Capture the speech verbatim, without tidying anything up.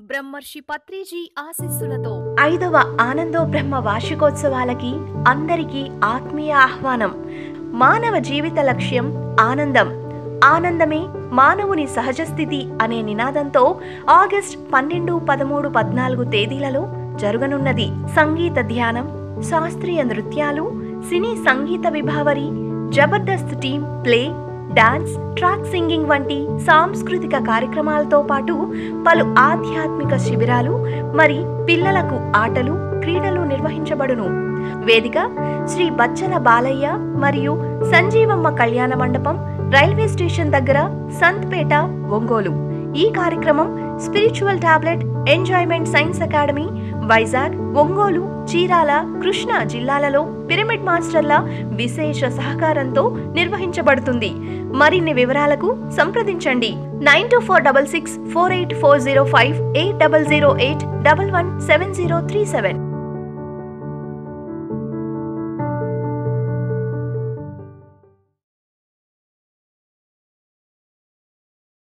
బ్రహ్మర్షి పత్రిజీ ఆశీస్సులతో ఐదవ ఆనందో బ్రహ్మ వార్షికోత్సవాలకి అందరికీ ఆత్మీయ ఆహ్వానం. మానవ జీవిత లక్ష్యం ఆనందం, ఆనందమే మానవుని సహజ స్థితి అనే నినాదంతో ఆగస్ట్ పన్నెండు పదమూడు పద్నాలుగు తేదీలలో జరగనున్నది. సంగీత ధ్యానం, శాస్త్రీయ నృత్యాలు, సినీ సంగీత విభావరి, Jabardasth team play, dance, track singing వంటి సాంస్కృతిక కార్యక్రమాలతో పాటు పలు ఆధ్యాత్మిక శిబిరాలు మరి పిల్లలకు ఆటలు, క్రీడలు నిర్వహించబడును. వేదిక శ్రీ బచ్చల బాలయ్య మరియు సంజీవమ్మ కళ్యాణ మండపం, రైల్వే స్టేషన్ దగ్గర, సంత్పేట, ఒంగోలు. ఈ కార్యక్రమం spiritual tablet enjoyment science academy, Vizag, Ongole, Chirala, Krishna జిల్లాలలో పిరమిడ్ మాస్టర్ల విశేష సహకారంతో నిర్వహించబడుతుంది. మరిన్ని వివరాలకు సంప్రదించండి nine two four double six four eight four zero five eight double zero eight double one seven zero three seven.